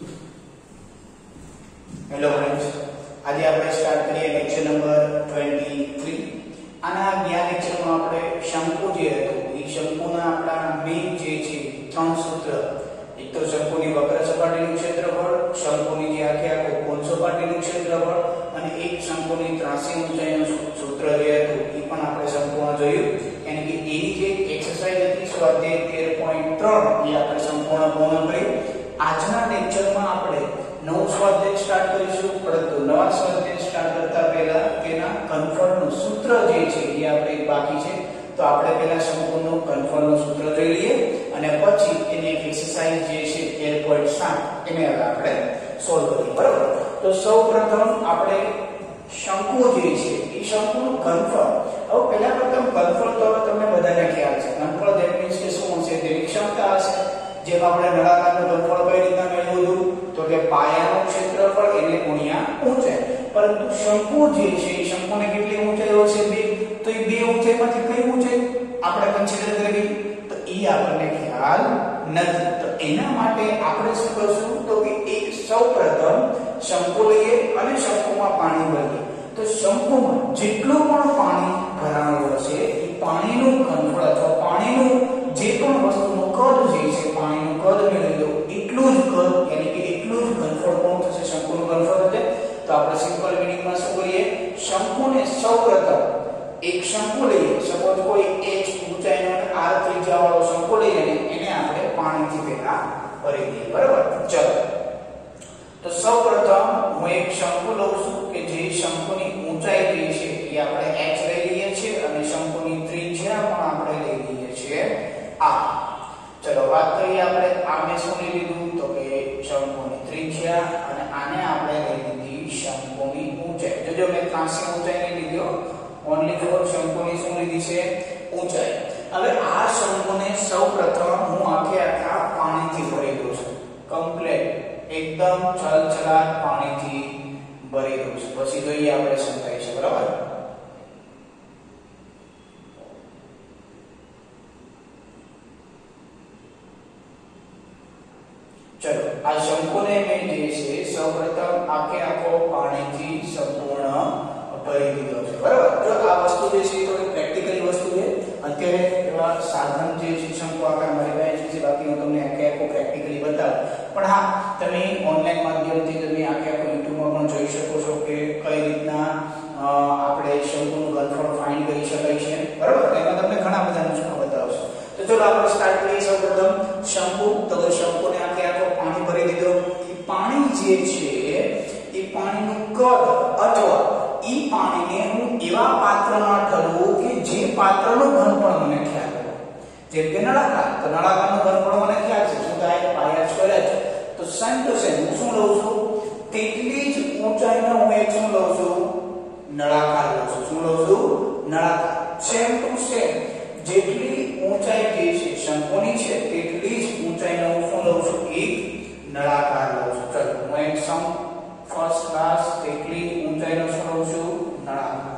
Hello friends, આજે આપણે start કરીએ લેક્ચર નંબર 23 અને આ ગયા લેક્ચરમાં આપણે શંકુ જે હતું એ શંકુના આપણા મેઇન જે છે ત્રણ સૂત્ર, એક તો શંકુની વક્ર સપાટીનું ક્ષેત્રફળ, શંકુની જે આખો ગોળ સપાટીનું ક્ષેત્રફળ અને એક શંકુની ત્રાસી ઊંચાઈનું સૂત્ર જે હતું એ પણ આપણે સંપૂર્ણ જોયું. એટલે કે એની જે એક્સરસાઇઝ હતી સ્વાધ્યાય 13.3 એ આપણે સંપૂર્ણ પૂર્ણ કરી. આજના લેક્ચરમાં આપણે નવું સ્વાધ્યાય સ્ટાર્ટ કરીશું, પરંતુ નવા સ્વાધ્યાય સ્ટાર્ટ કરતા પહેલા તેના ઘનફળનું સૂત્ર જે છે એ આપણે બાકી છે, તો આપણે પહેલા સંપૂર્ણ ઘનફળનું સૂત્ર જોઈ લઈએ અને પછી એની એક એક્સરસાઇઝ જે છે 13.7 એને હવે આપણે સોલ્વ કરીએ. બરાબર, તો સૌપ્રથમ આપણે શંકુ જે છે એ શંકુનું ઘનફળ. હવે પહેલા પ્રથમ ઘનફળ તો તમને બધાને ખ્યાલ છે. ઘનફળ ધેટ મીન્સ કે શું હશે? તેની ક્ષમતા હશે. જેમ આપણે નળાકારનું ઘનફળ કઈ રીતના મેળવ્યું હતું? તો કે પાયાનું ક્ષેત્રફળ એને ગુણ્યા ઊંચાઈ. પરંતુ શંકુ જે છે એ શંકુને કેટલી ઊંચાઈ હશે? 2. તો એ 2 ઊંચાઈમાંથી કઈ ઊંચાઈ આપણે કન્સિડર કરવી? તો એ આપણને ખ્યાલ નથી. તો એના માટે આપણે શું કરશું? તો કે એક સૌપ્રથમ શંકુ લઈએ અને શંકુમાં પાણી ભરીએ. તો શંકુમાં જેટલું પણ પાણી ભરાણું હશે એ પાણીનું ઘનફળ અથવા પાણીનું જે પણ વસ્તુનું કદ જે છે, પાણીનું કદ મેળવી લો એટલું જ કદ, એટલે કે એટલું જ ઘનફળ કોણ થશે? શંકુનું ઘનફળ થશે. તો આપણે સિમ્પલ મીનિંગમાં શું કરીએ? શંકુને સૌપ્રથમ એક શંકુ લઈએ, સપોઝ કોઈ h ઊંચાઈનો r ત્રિજ્યાવાળો શંકુ લઈએ અને એને આપણે પાણીથી પહેલા ભરી દઈએ. બરાબર, ચલો. તો સૌપ્રથમ હું એક શંકુ લઉં છું કે જે શંકુની ઊંચાઈ જે છે એ આપણે h લઈ લઈએ છીએ અને શંકુની ત્રિજ્યા પણ આપણે લઈ લઈએ છીએ r. ચલો વાત કરીએ આપણે આને શું લઈ લીધું? તો કે શંકુની ત્રિજ્યા અને આને આપણે લઈ લીધી શંકુની ઊંચાઈ. જોજો મેં ત્રાસી ઊંચાઈ નહીં લીધો, ઓન્લી ફોર શંકુની શું લીધી છે? ઊંચાઈ. હવે આ શંકુને સૌપ્રથમ હું આખા પાણીથી ભરી દઉં છું. કમ્પ્લીટ એકદમ છલછલાટ પાણીથી ભરી દઉં છું. પછી જોઈએ આપણે શું થાય છે. બરાબર, ચલો. આ શંકુને મેં જે છે સૌપ્રથમ આખો પાણીથી સંપૂર્ણ ભરી દીધો છે. બરાબર, જો આ વસ્તુ જે છે થોડી પ્રેક્ટિકલી વસ્તુ છે. અત્યારે એવા સાધન જે છે શંકુ આકાર મારી પાસે છે, બાકી હું તમને આખો પ્રેક્ટિકલી બતાવું. પણ હા, તમે ઓનલાઈન માધ્યમથી તમે આખો યુટ્યુબમાં પણ જોઈ શકો છો કે કઈ રીતના આપણે શંકુનું ઘનફળ ફાઇન્ડ કરી શકાય છે. બરાબર, એમાં તમને ઘણા બધા નુસ્ખા બતાવશે. તો ચલો આપણે સ્ટાર્ટ કરીએ. સૌપ્રથમ શંકુ, તો શંકુને આખો પાણી ભરી દીધો. એ પાણી જે છે એ પાણીનું કદ અથવા ઈ પાણીને હું એવા પાત્રમાં ઠરવું કે જે પાત્રનું ઘનફળ મને ખ્યાલ હોય. જેમ કે નળાકાર, તો નળાકારનું ઘનફળ મને ખ્યાલ છે, શું થાય? પાયા સ્ક્વેર છે. તો સેમ ટુ સેમ હું શું લઉં છું? તેટલી જ ઊંચાઈનો હું એક શું લઉં છું? નળાકાર લઉં છું. શું લઉં છું? નળાકાર. સેમ ટુ સેમ જેટલી ઊંચાઈ જે છે શંકુની છે તેટલી જ ઊંચાઈનો હું શું લઉં છું? એક નળાકાર લઉં છું. ચલો હું એક ફર્સ્ટ ક્લાસ તેટલી ઊંચાઈનો શું લઉં છું? નળાકાર.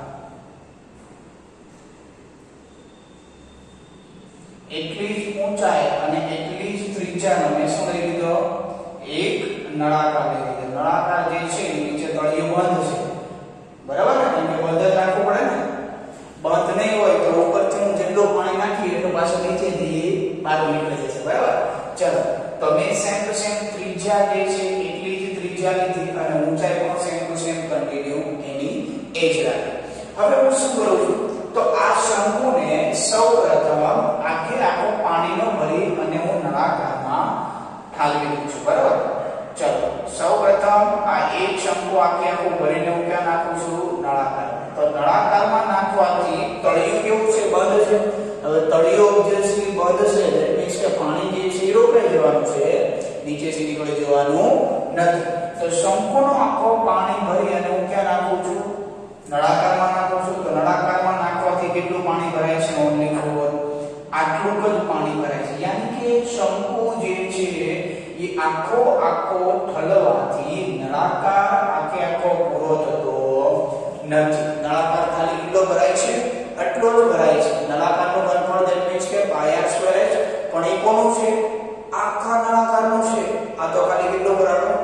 એટલી જ ઊંચાઈ અને એટલી જ ત્રિજ્યાનો મેં શું લઈ લીધો? એક નળાકાર લઈ લીધો. નળાકાર જે છે નીચે તળિયું બંધ છે. બરાબર ને? કેમ કે બંધ જ રાખવું પડે ને. બંધ નહીં હોય તો ઉપરથી હું જેટલું પાણી નાખી એટલું પાછું નીચેથી બહાર નીકળી જશે. બરાબર, ચલો. તો મેં સેમ ટુ સેમ ત્રિજ્યા જે છે એટલી જ ત્રિજ્યા લીધી અને ઊંચાઈ પણ સેમ ટુ સેમ કન્ટિન્યુ એની એ જ રાખી. હવે હું શું કરું છું? તો આ શંકુને સૌપ્રથમ આખો પાણીનો ભરી અને હું નળાકારમાં ઠાલવી દઉં છું. બરાબર, ચલો. સૌપ્રથમ આ એક શંકુ આખું ભરીને હું ક્યાં નાખું છું? નળાકાર. તો નળાકારમાં નાખવાથી તળિયું કેવું છે? બંધ છે. હવે તળિયું ઓબ્વિયસલી બંધ છે, એટલે મીન્સ કે પાણી જે છે એ રોકાઈ જવાનું છે, નીચેથી નીકળી જવાનું નથી. તો શંકુનો આખો પાણી ભરી અને હું ક્યાં નાખું છું? નળાકારમાં નાખું છું. તો નળાકારમાં નાખવાથી કેટલું પાણી ભરાય છે? ઓન્લી ફોર આટલું જ પાણી ભરાય છે. યાની કે શંકુ જે છે એ આખો ઠલવાથી નળાકાર આખો પૂરો થતો નથી. નળાકાર ખાલી કેટલો ભરાય છે? આટલો જ ભરાય છે. નળાકારનું ઘનફળ ધેટ મીન્સ કે πr² પણ એ કોનું છે? આખા નળાકારનું છે. આ તો ખાલી કેટલો ભરાણો?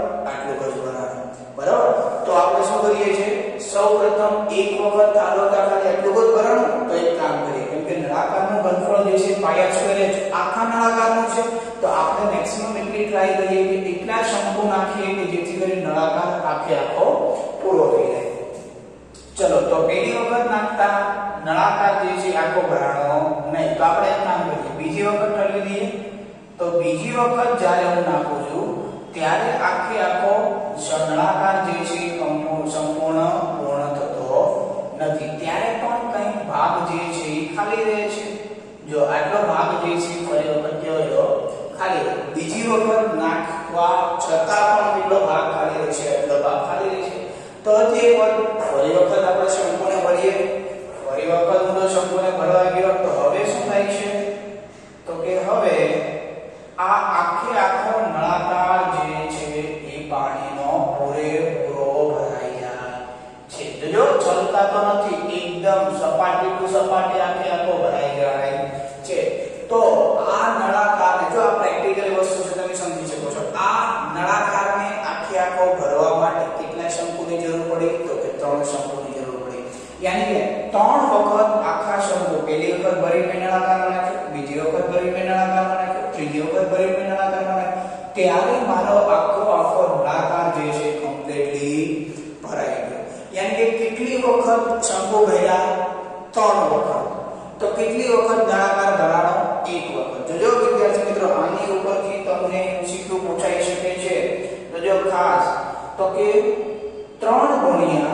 πr² આખા નળાકારનો છે તો આપણે મેક્સિમમ એટલી ટ્રાય કરીએ કે એટલા શંકુ નાખીએ કે જેથી કરીને નળાકાર આખે આખો પૂરો થઈ જાય. ચલો તો પહેલી વખત નાખતા નળાકાર જે છે આખો ભરાણો નહીં તો આપણે એક કામ કરીએ બીજી વખત ઠરવી દઈએ. તો બીજી વખત જ્યારે હું નાખું છું ત્યારે આખે આખો નળાકાર જે છે સંપૂર્ણ પૂર્ણ થતો નથી. ત્યારે પણ કંઈક ભાગ જે છે એ ખાલી રહે છે. જો આટલો ભાગ જે છે ફરી વખત કેવો ખાલી રહે. બીજી વખત નાખવા છતાં પણ કેટલો ભાગ ખાલી રહે છે એટલો ભાગ ખાલી રહે છે. તો તે ફરી વખત આપણે શંકુને ભરીએ. ફરી વખત હું તો શંકુને ભરવા ગયો તો હવે શું થાય છે તો કે હવે આ આખે આખો નળાકાર જે છે એ પાણીનો પૂરેપૂરો ભરાઈ જાય છે. જો ચલતા તો નથી એકદમ સપાટી ટુ સપાટી આખે આખો ભરાઈ જાય છે. તો આ નળાકારને જો આ પ્રેક્ટિકલ વસ્તુ છે તમે સમજી શકો છો. આ નળાકારને આખે આખો ભરવા માટે કેટલા શંકુની જરૂર પડી તો કે 3 શંકુની જરૂર પડી. યાની કે 3 વખત આખા શંકુ પહેલી વખત ભરીને નળાકારમાં નાખ્યો, બીજી વખત ભરીને નળાકારમાં નાખ્યો, ત્રીજી વખત ભરીને નળાકારમાં નાખ્યો ત્યારે મારો આખો નળાકાર જે છે કમ્પ્લીટલી ભરાઈ ગયો. યાની કે કેટલી વખત શંકુ ભર્યા 3 વખત. તો કેટલી વખત નળાકાર ભરાણો 1 વખત. જોજો વિદ્યાર્થી મિત્રો આની ઉપરથી તમને સીધું પૂછાઈ શકે છે. તો જો ખાસ તો કે 3 ગુણ્યા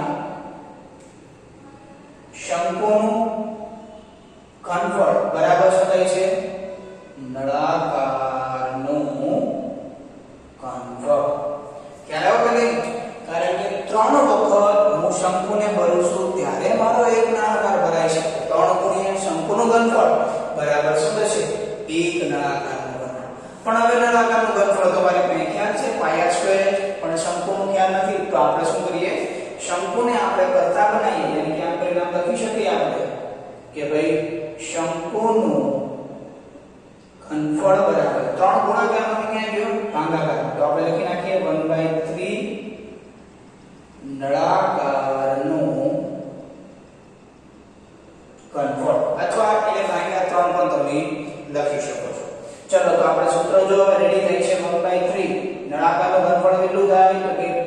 શંકુનું ઘનફળ બરાબર શું થાય છે નળાકારનું ઘનફળ. ખ્યાલ આવ્યો કે નહીં? કારણ કે 3 વખત હું શંકુને ભરું છું ત્યારે મારો એક નળાકાર ભરાય છે. 3 ગુણ્યા શંકુનું ઘનફળ બરાબર શું થશે એક નળાકારનું ઘનફળ. પણ હવે નળાકારનું ઘનફળ તમારે કઈ ખ્યાલ છે πr² પણ શંકુનું ખ્યાલ નથી. તો આપણે શું કરીએ શંકુને આપણે કરતા બનાવીએ. એટલે કે આમ કરીને લખી શકીએ આપણે કે ભાઈ શંકુનું ઘનફળ બરાબર 3 ગુણાકારમાંથી ક્યાં ગયો ભાગાકાર. તો આપણે લખી નાખીએ 1/3 નળાકારનું ઘનફળ અથવા એટલે ભાગ્યા 3 પણ તમે લખી શકો છો. ચલો તો આપણે સૂત્ર જો રેડી થઈ છે 1/3 નળાકારનું ઘનફળ કેટલું થાય તો કે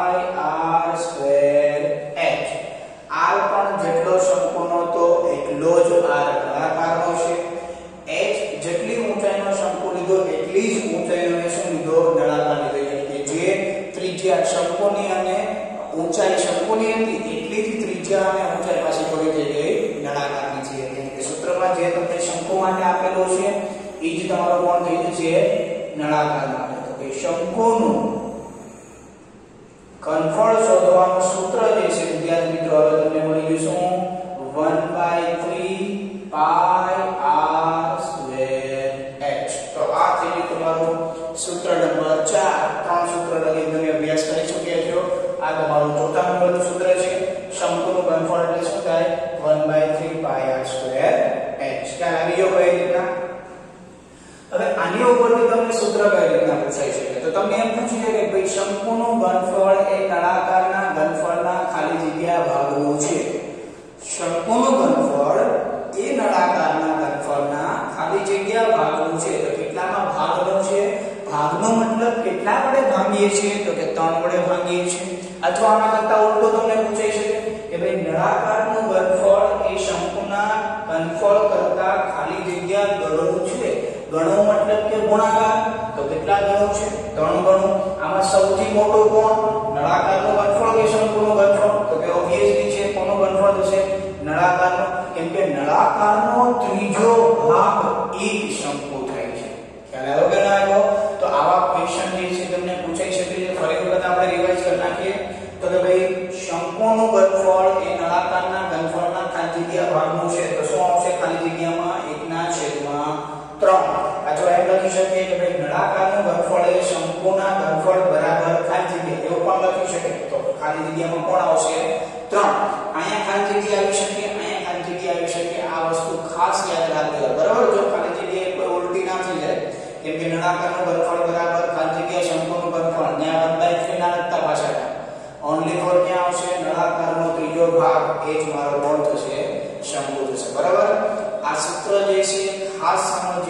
πr²h. r પણ જેટલો શંકુનો તો એટલો જ r નળાકારનો છે. h જેટલી ઊંચાઈનો શંકુ લીધો એટલી જ ઊંચાઈનો શું લીધો નળાકાર લીધો. એટલે જે ત્રિજ્યા શંકુની અને ઊંચાઈ શંકુની હતી એટલી જ ત્રિજ્યા અને ઊંચાઈ પાછી થોડી થઈ ગઈ નળાકારની છે. એટલે કે સૂત્રમાં જે તમને શંકુ માટે આપેલો છે એ જ તમારો કોણ થઈ જશે નળાકાર માટે. તો કે શંકુનું ઘનફળ શોધવાનું સૂત્ર જે છે વિદ્યાર્થી મિત્રો હવે તમને મળી ગયું શું 1/3 πr²h. તો આ થઈ ગયું તમારું સૂત્ર નંબર 4. 3 સૂત્ર લગી તમે અભ્યાસ કરી ચૂક્યા છો. આ તમારું ચોથા નંબરનું સૂત્ર છે. શંકુનું ઘનફળ એટલે શું થાય 1/3 πr²h. ખ્યાલ આવી ગયો કઈ રીતના? હવે આની ઉપરથી તમને સૂત્ર કઈ રીતના પૂછાઈ શકે તો તમને એમ પૂછી શકે કે ભાઈ શંકુનું ઘનફળ એ નળાકારના ઘનફળના ખાલી જગ્યા ભાગનું છે. શંકુનું ઘનફળ એ નળાકારના ઘનફળના ખાલી જગ્યા ભાગનું છે. તો કેટલામાં ભાગનું છે? ભાગનો મતલબ કેટલા વડે ભાંગીએ છીએ તો કે 3 વડે ભાંગીએ છીએ. અથવા આના કરતા ઉલટો તમને પૂછાઈ શકે કે ભાઈ નળાકારનું ઘનફળ એ શંકુના ઘનફળ કરતા ખાલી જગ્યા ગણું છે. ગણો મતલબ કે ગુણાકાર. તો કેટલા ગણો છે 3 ગણો. આમાં સૌથી મોટો કોણ નળાકારનું ઘનફળ કે શંકુનું ઘનફળ તો કે ઓબવિયસલી છે કોનું ઘનફળ થશે નળાકારનો. કેમ કે નળાકારનો ત્રીજો ભાગ એક શંકુ થાય છે. ખ્યાલ આવ્યો કે ના આવ્યો? તો આવા ક્વેશ્ચન જે છે તમને પૂછાઈ શકે છે. ફરી વખત આપણે રિવાઇઝ કરી નાખીએ તો કે ભાઈ શંકુનું ઘનફળ એ નળાકારના ઘનફળના ખાલી જગ્યા ભાગનું છે. તો શું આવશે ખાલી જગ્યામાં 1/3. અથવા એમ લખી શકીએ કે ભાઈ નળાકારનું ઘનફળ એ શંકુના ઘનફળ બરાબર ખાલી જગ્યા એવું પણ લખી શકીએ. તો ખાલી જગ્યામાં કોણ આવશે 3. અહીંયા ખાલી જગ્યા આવી શકે, અહીંયા ખાલી જગ્યા આવી શકે. આ વસ્તુ ખાસ યાદ રાખજો બરાબર. જો ખાલી જગ્યાએ કોઈ ઉલટી ના થઈ જાય કેમ કે નળાકારનું ઘનફળ બરાબર ખાલી જગ્યા શંકુનું ઘનફળ ત્યાં 1/3 ના લખતા પાછળ ઓન્લી ફોર ક્યાં આવશે નળાકારનો ત્રીજો ભાગ એ જ મારો કોણ થશે શંકુ થશે બરાબર. આ સૂત્ર જે છે ખાસ સમજજો.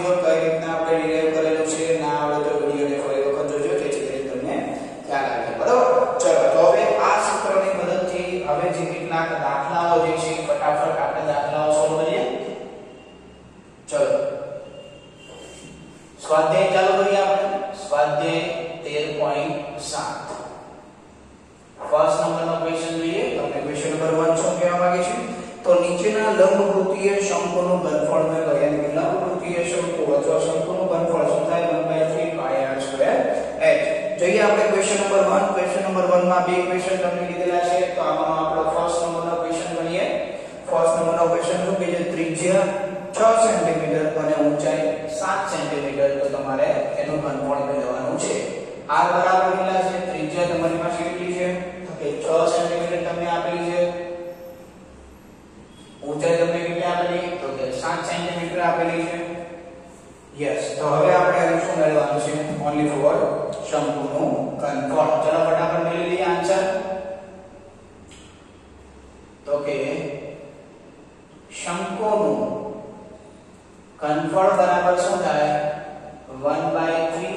હદે 13.7. ફર્સ્ટ નંબરનો ક્વેશ્ચન જોઈએ. તમને ક્વેશ્ચન નંબર 1 શું કહેવા માંગે છે? તો નીચેના લંબવૃત્તીય શંકુનું ઘનફળ મેં કહ્યું કે લંબવૃત્તીય શંકુ અથવા શંકુનું ઘનફળ શું થાય 1/3 pi r² h. જોઈએ આપણે ક્વેશ્ચન નંબર 1. ક્વેશ્ચન નંબર 1 માં બે ક્વેશ્ચન તમને લીધેલા છે. તો આમાં આપણો ફર્સ્ટ નંબરનો ક્વેશ્ચન ગણીએ. ફર્સ્ટ નંબરનો ક્વેશ્ચન શું કહે છે? ત્રિજ્યા 6 સેન્ટીમીટર અને ઊંચાઈ 7 સેન્ટીમીટર. તો તમારે એનું ઘનફળ મેળવવાનું છે. r બરાબર કેટલા છે? ત્રિજ્યા તમારી પાસે કેટલી છે? તો કે 6 સેન્ટીમીટર તમને આપેલી છે. ઊંચાઈ તમને કેટલી આપેલી? તો કે 7 સેન્ટીમીટર આપેલી છે. યસ. તો હવે આપણે શું મેળવવાનું છે? ઓન્લી ફોર શંકુનું ઘનફળ. ચલો ફટાફટ મેળવી લઈએ આન્સર. તો કે શંકુનું ઘનફળ બરાબર શું થાય? 1/3 pi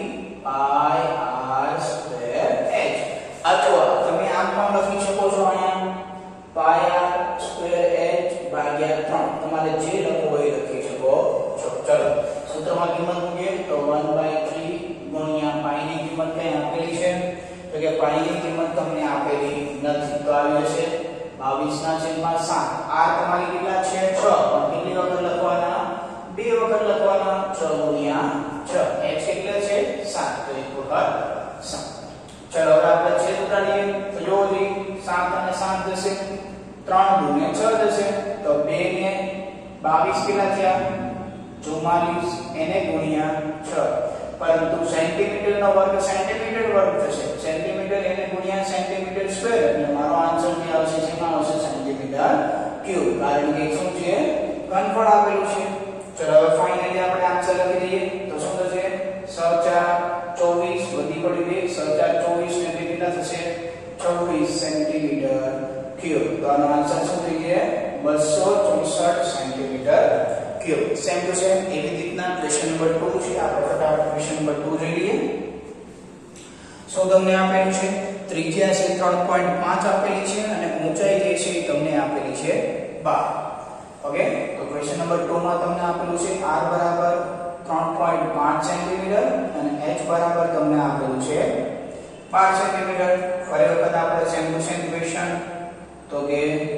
r² h. અથવા તમે આમ પણ લખી શકો છો અહીંયા pi r² h ભાગ્યા 3. તમારે જે લખવું હોય લખી શકો છો. ચલો સૂત્રમાં કિંમત મૂકીએ તો 1/3 ગુણ્યા pi ની કિંમત કઈ આપેલી છે? તો કે pi ની કિંમત તમને આપેલી નથી. તો આવી જશે 22/7. r તમારી કેટલા છે? 6. પણ કેટલી વખત લખવાના? બે વખત લખવાના. 6 ગુણ્યા 6. h કેટલા છે? 7. તો એક વખત 7. ચલો હવે આપણે છેદ ઉડાડીએ તો જો 7 અને 7 જશે. 3 ગુણ્યા 6 જશે. તો 2 ને 22 કેટલા થયા? 44. એને ગુણ્યા 6. પરંતુ સેન્ટીમીટર નો વર્ગ સેન્ટીમીટર વર્ગ થશે. સેન્ટીમીટર એને ગુણ્યા સેન્ટીમીટર સ્ક્વેર. એટલે મારો આન્સર જે આવશે જેમાં આવશે સેન્ટીમીટર ક્યુબ. કારણ કે શું છે? ઘનફળ આપેલું છે. ચલો હવે ફાઇનલી આપણે આન્સર લખી દઈએ. તો શું થશે? 6 4 24 વધી પડી 2 6 4 24 ને કેટલા થશે? 24 સેન્ટીમીટર ક્યુબ. તો આનો આન્સર શું થઈ જાય? 264 centimetre cube. Same to same એવી રીતના ક્વેશ્ચન નંબર 2 છે. આપણે ફટાફટ ક્વેશ્ચન નંબર 2 જોઈ લઈએ. શું તમને આપેલું છે? ત્રિજ્યા છે 3.5 આપેલી છે અને ઊંચાઈ જે છે એ તમને આપેલી છે 12. ઓકે. તો ક્વેશ્ચન નંબર 2 માં તમને આપેલું છે r બરાબર 3.5 સેન્ટીમીટર અને h બરાબર તમને આપેલું છે 5 સેન્ટીમીટર. ફરી વખત આપણે સેમ ટુ સેમ ક્વેશ્ચન. તો કે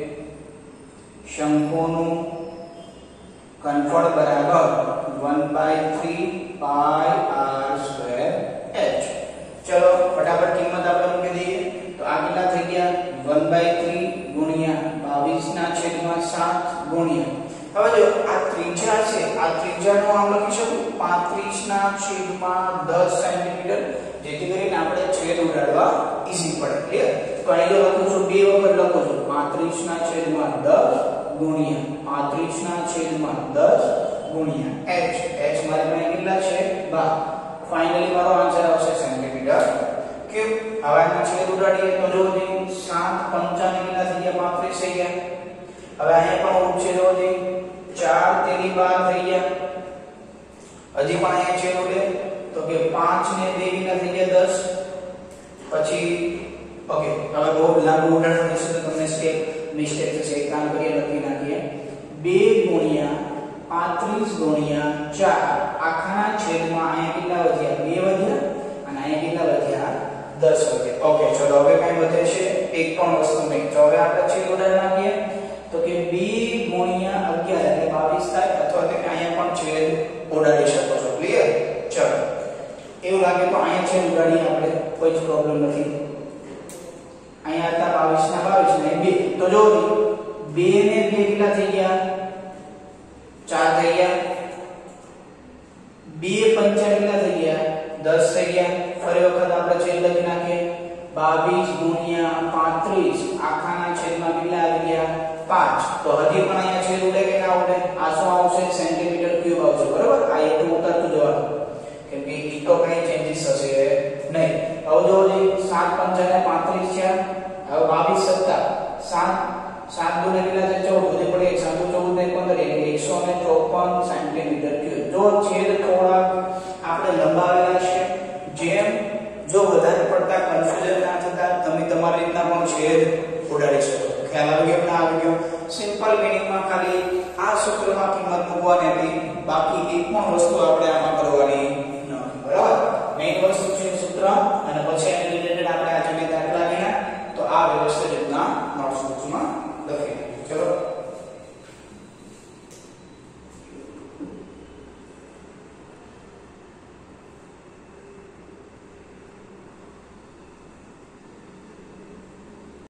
શંકુનું ઘનફળ બરાબર 1/3 pi r² h. ચલો ફટાફટ કિંમત આપણે મૂકી દઈએ. તો આ કેટલા થઈ ગયા? 1/3 ગુણ્યા 22/7 ગુણ્યા. હવે જો આ ત્રિજ્યા છે, આ ત્રિજ્યાનો આમ લખી શકું 35/10 સેન્ટીમીટર. જેથી કરીને આપણે છેદ ઉડાડવા ઈઝી પડે. ક્લિયર? તો અહીં લખું છું બે વખત લખું છું 35/10 ગુણ્યા 35/10 ગુણ્યા h. h મારી પાસે કેટલા છે? 12. ફાઇનલી મારો આન્સર આવશે સેન્ટીમીટર ક્યુબ. હવે આનો છેદ ઉડાડીએ તો જો 7 5 ને કેટલા થઈ ગયા? 35 થઈ ગયા. હવે અહીંયા પણ ઉછેદ જો 4 તેરી 12 થઈ ગયા. હજી પણ અહીંયા છેદ ઉડે તો કે 5 ને 2 કેટલા થઈ ગયા? 10. પછી ઓકે. હવે બહુ લાંબુ ઉદાહરણ થશે તો તમને સ્ટેપ મિસ્ટેક થશે. એક કામ કરીએ લખી નાખીએ 2 ગુણ્યા 35 ગુણ્યા 4 આખાના છેદમાં અહીંયા કેટલા વધ્યા? 2 વધ્યા અને અહીંયા કેટલા વધ્યા? 10 વધ્યા. ઓકે. ચલો હવે કઈ વધે છે? એક પણ વસ્તુ નહીં. તો હવે આપણે છેદ ઉડાડી નાખીએ તો કે 2 ગુણ્યા 11 એટલે 22 થાય. અથવા તો અહીંયા પણ છેદ ઉડાડી શકો છો. ક્લિયર? ચલો એવું લાગે તો અહીંયા છેદ ઉડાડીએ આપણે. કોઈ જ પ્રોબ્લેમ નથી. અહીંયા હતા 22 ને 2. તો જો 2 ને 2 કેટલા થઈ ગયા? 4 થઈ ગયા. 2 5 કેટલા થઈ ગયા? 10 થઈ ગયા. ફરી વખત આપણે છેદ લખી નાખીએ 22 ગુણ્યા 35 આખાના છેદમાં કેટલા આવી ગયા? 5. તો હજી પણ અહીંયા છેદ ઉડે કે ના ઉડે? આ શું આવશે? સેન્ટીમીટર ક્યુબ આવશે. બરોબર? આ એટલું ઉતરતું જવાનું કેમ કે ઈ તો કઈ ચેન્જીસ થશે નહીં. હવે જો 7 5 ને 35 છે. હવે 22 7 7 દુ ને કેટલા છે? 14. વધી પડે 7 14 ને 15 154 સેન્ટીમીટર ક્યુબ. જો છેદ થોડા આપણે લંબાવેલા છે. જેમ જો વધારે પડતા કન્ફ્યુઝન ના થતા તમે તમારી રીતના પણ છેદ ઉડાડી શકો. ખ્યાલ આવી ગયો? ના આવી ગયો? સિમ્પલ મીનિંગમાં ખાલી આ સૂત્રમાં કિંમત મૂકવાની હતી. બાકી એક પણ વસ્તુ આપણે આમાં